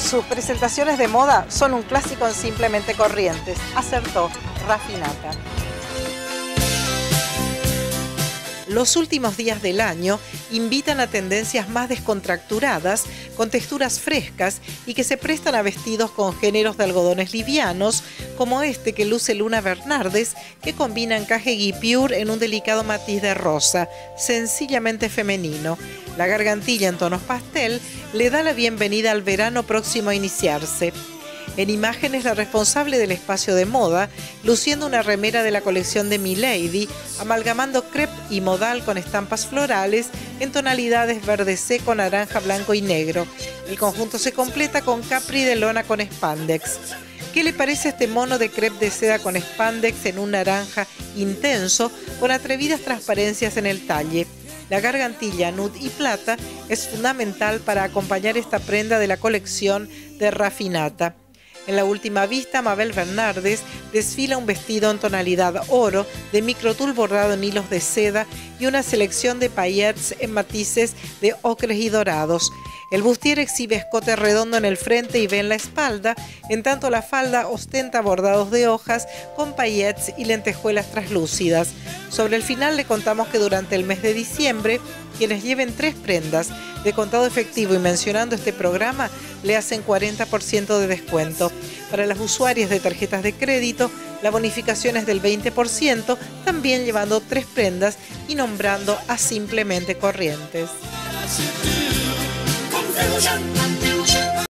Sus presentaciones de moda son un clásico en Simplemente Corrientes. Acertó Rafinata. Los últimos días del año invitan a tendencias más descontracturadas, con texturas frescas y que se prestan a vestidos con géneros de algodones livianos, como este que luce Luna Bernardes, que combina encaje guipure en un delicado matiz de rosa, sencillamente femenino. La gargantilla en tonos pastel le da la bienvenida al verano próximo a iniciarse. En imágenes, la responsable del espacio de moda, luciendo una remera de la colección de Milady, amalgamando crepe y modal con estampas florales en tonalidades verde seco, naranja, blanco y negro. El conjunto se completa con capri de lona con spandex. ¿Qué le parece este mono de crepe de seda con spandex en un naranja intenso, con atrevidas transparencias en el talle? La gargantilla nude y plata es fundamental para acompañar esta prenda de la colección de Rafinata. En la última vista, Mabel Bernardes desfila un vestido en tonalidad oro, de microtul bordado en hilos de seda y una selección de paillettes en matices de ocres y dorados. El bustier exhibe escote redondo en el frente y V en la espalda, en tanto la falda ostenta bordados de hojas con paillettes y lentejuelas traslúcidas. Sobre el final le contamos que durante el mes de diciembre, quienes lleven 3 prendas de contado efectivo y mencionando este programa, le hacen 40% de descuento. Para las usuarias de tarjetas de crédito, la bonificación es del 20%, también llevando 3 prendas y nombrando a Simplemente Corrientes.